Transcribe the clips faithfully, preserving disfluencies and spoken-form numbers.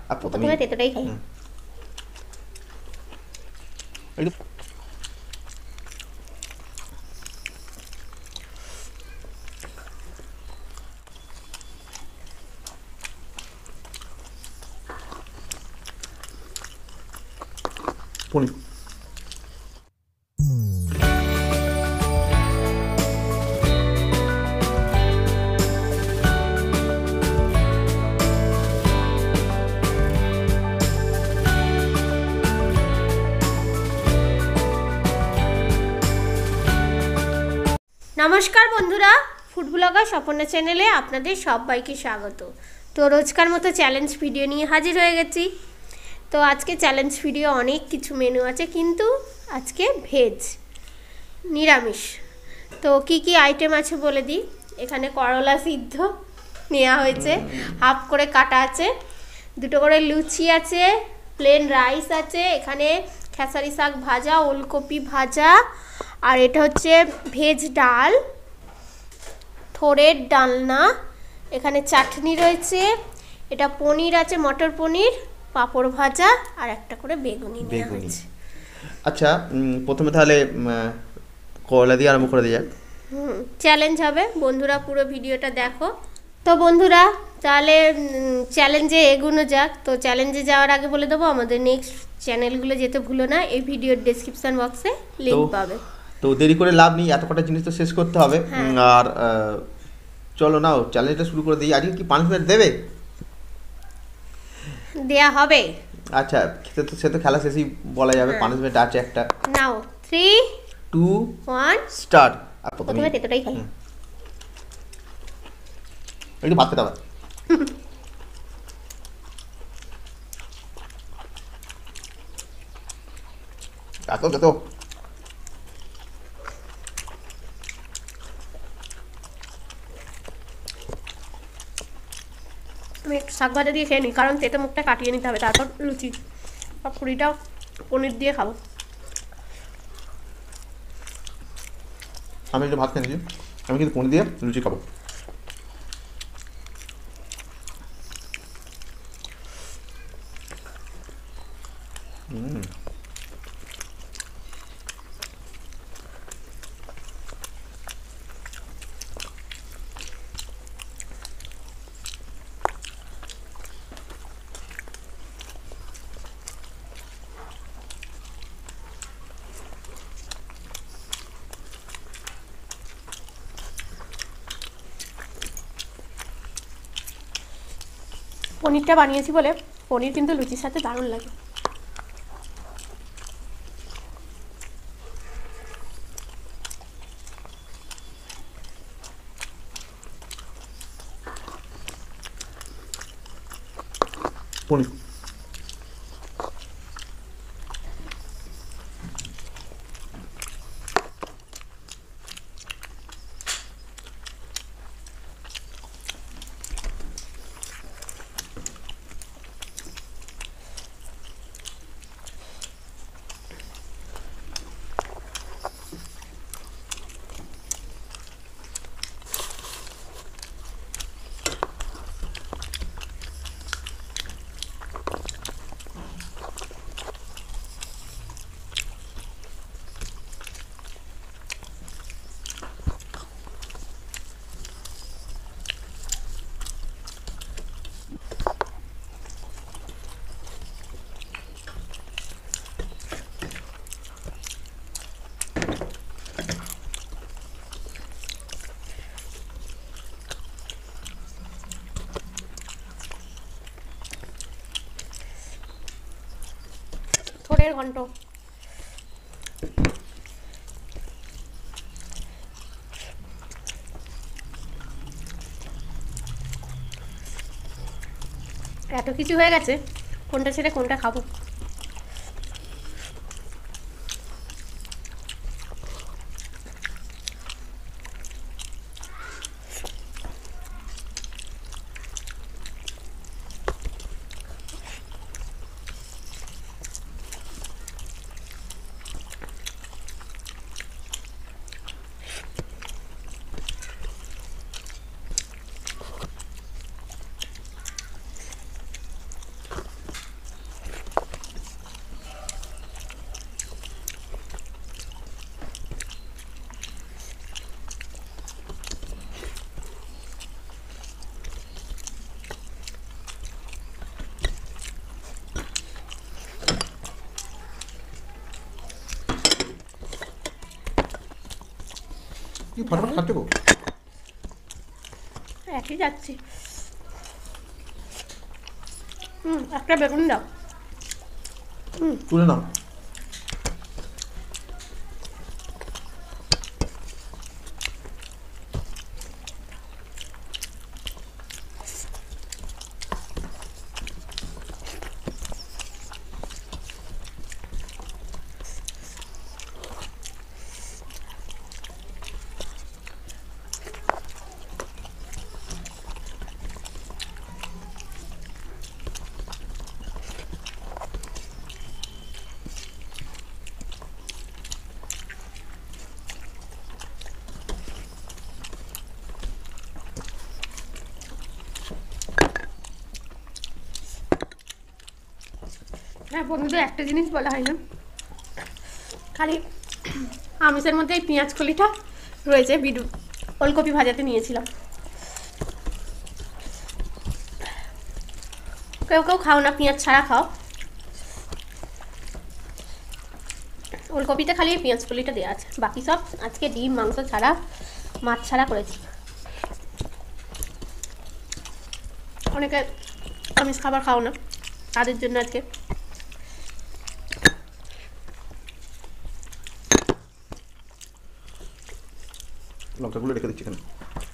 আর প্রথমে তেতোটাই খাই। পনির নমস্কার বন্ধুরা, ফুড ব্লগার স্বপনা চ্যানেলে আপনাদের সবাইকে স্বাগত। তো রোজকার মতো চ্যালেঞ্জ ভিডিও নিয়ে হাজির হয়ে গেছি। তো আজকে চ্যালেঞ্জ ভিডিও অনেক কিছু মেনু আছে, কিন্তু আজকে ভেজ নিরামিষ। তো কি কি আইটেম আছে বলে দিই। এখানে করলা সিদ্ধ নেওয়া হয়েছে, হাফ করে কাটা আছে, দুটো করে লুচি আছে, প্লেন রাইস আছে, এখানে খেসারি শাক ভাজা, ওলকপি ভাজা, আর এটা হচ্ছে ভেজ ডাল, থোড়ের ডালনা, এখানে চাটনি রয়েছে, এটা পনির আছে, মটর পনির, পাঁপড় ভাজা, আর একটা করে বেগুনি নেওয়া হয়েছে। আচ্ছা, প্রথমে তাহলে করলা দিয়ে আরম্ভ করে দিয়ে যাক। হুম চ্যালেঞ্জ হবে, বন্ধুরা পুরো ভিডিওটা দেখো। তো বন্ধুরা তাহলে চ্যালেঞ্জে এগোনো যাক। তো চ্যালেঞ্জে যাওয়ার আগে বলে দেবো আমাদের নেক্সট চ্যানেলগুলো যেতে ভুলো না, এই ভিডিওর ডেসক্রিপশন বক্সে লিংক পাবে। তো দেরি করে লাভ নেই, এত কটা জিনিস তো শেষ করতে হবে। আর চলো নাও চ্যালেঞ্জটা শুরু করে দিই। আজকে কি পানিশমেন্ট দেবে? দেয়া হবে। আচ্ছা, সে তো সে তো খেলা শেষই বলা যাবে। পানিশমেন্ট আছে একটা। Now three two one start. আর প্রথমে তেতোটাই খাই। একটু ভাত খেতে হবে। এত খেতো আমি একটু শাক ভাজা দিয়ে খেয়ে নিই, কারণ তেতো মুখটা কাটিয়ে নিতে হবে, তারপর লুচি আর পুরিটা পনির দিয়ে খাবো। আমি একটু ভাত খেয়ে নিয়েছি, আমি কিন্তু পনির দিয়ে লুচি খাবো। হুম পনিরটা বানিয়েছি বলে পনির কিন্তু লুচির সাথে দারুণ লাগে। পনির থোড়ের ঘন্ট, এত কিছু হয়ে গেছে, কোনটা ছেড়ে কোনটা খাবো। কি ফটাফট খাচ্ছে গো। একই যাচ্ছি। হুম, একটা বেগুন দাও। হুম, তুলে নাও। হ্যাঁ বন্ধুদের একটা জিনিস বলা হয় না, খালি আমিষের মধ্যে এই পেঁয়াজ কলিটা রয়েছে। বিডু ওলকপি ভাজাতে নিয়েছিলাম। কেউ কেউ খাও না, পেঁয়াজ ছাড়া খাও। ওলকপিতে খালি পেঁয়াজ কলিটা দেওয়া আছে, বাকি সব আজকে ডিম মাংস ছাড়া মাছ ছাড়া করেছি। অনেকে আমিষ খাবার খাও না, তাদের জন্য আজকে লঙ্কাগুলো রেখে দিচ্ছি এখানে।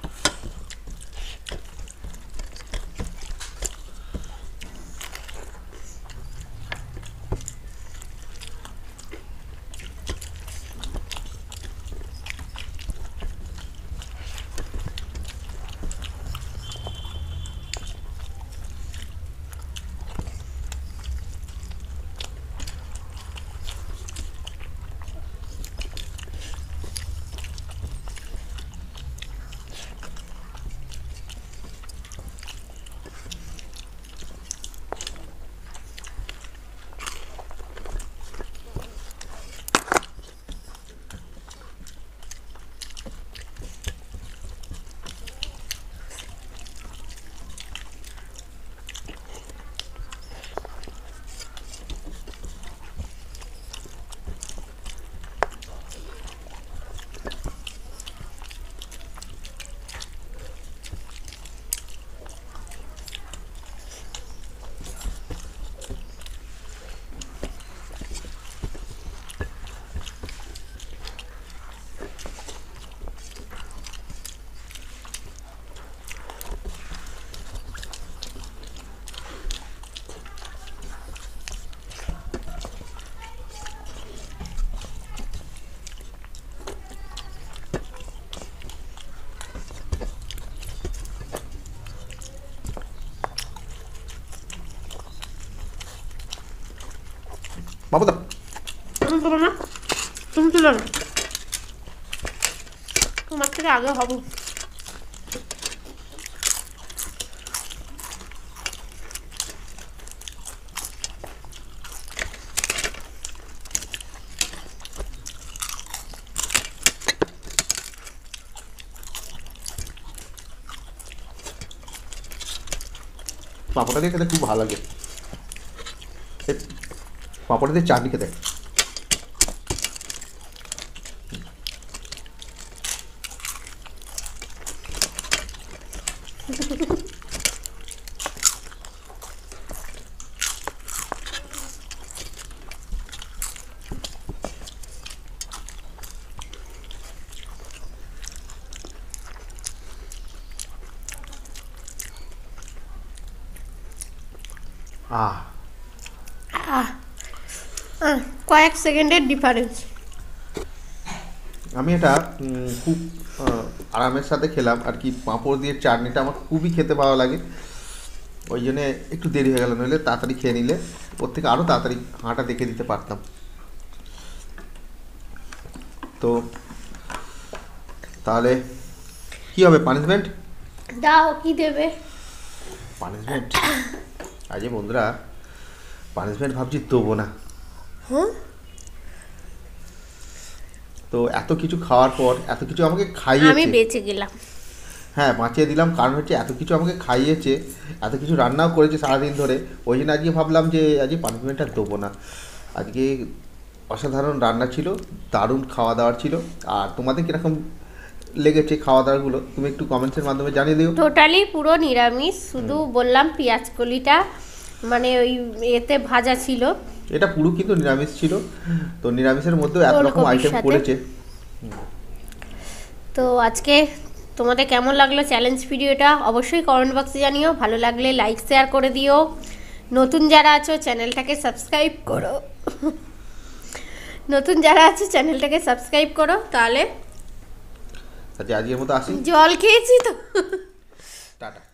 বাবুদা তুমি তুলো না, তুমি তুলো না, তোমার থেকে আগে হবো। পাঁপড়টা দিয়ে খেতে খুব ভালো লাগে। পাঁপড় দিয়ে চাটনি খেতে আহ আহ, আহ, কয়েক সেকেন্ডের ডিফারেন্স। আমি এটা উম, খুব আহ, আরামের সাথে খেলাম আর কি। পাঁপড় দিয়ে চাটনিটা আমার খুবই খেতে ভালো লাগে, ওই জন্যে একটু দেরি হয়ে গেল, নইলে তাড়াতাড়ি খেয়ে নিলে ওর থেকে আরও তাড়াতাড়ি হাঁটা দেখে দিতে পারতাম। তো তাহলে কি হবে পানিশমেন্ট? দাও, কি দেবে? পানিশমেন্ট আজকে বন্ধুরা পানিশমেন্ট ভাবছি দেবো না। হ্যাঁ, তো এত কিছু খাওয়ার পর এত কিছু আমাকে আমি খাইয়েছে, বেঁচে গেলাম। হ্যাঁ বাঁচিয়ে দিলাম, কারণ হচ্ছে এত কিছু আমাকে খাইয়েছে, এত কিছু রান্নাও করেছে সারাদিন ধরে, ওই জন্য আজকে ভাবলাম যে আজকে পানিশমেন্টটা দেবো না। আজকে অসাধারণ রান্না ছিল, দারুণ খাওয়া দাওয়ার ছিল। আর তোমাদের কীরকম লেগেছে খাওয়া দাওয়াগুলো তুমি একটু কমেন্টসের মাধ্যমে জানিয়ে দিও। টোটালি পুরো নিরামিষ, শুধু বললাম পেঁয়াজ কলিটা মানে ওই এতে ভাজা ছিল। এটা পুরো কিন্তু নিরামিষ ছিল, তো নিরামিষের মধ্যেও এত রকম আইটেম করেছে। তো আজকে তোমাদের কেমন লাগলো চ্যালেঞ্জ ভিডিওটা অবশ্যই কমেন্ট বক্সে জানিও, ভালো লাগলে লাইক শেয়ার করে দিও, নতুন যারা আছো চ্যানেলটাকে সাবস্ক্রাইব করো নতুন যারা আছো চ্যানেলটাকে সাবস্ক্রাইব করো। তাহলে আজকের মতো আসি, জল খেয়েছি তো, টাটা।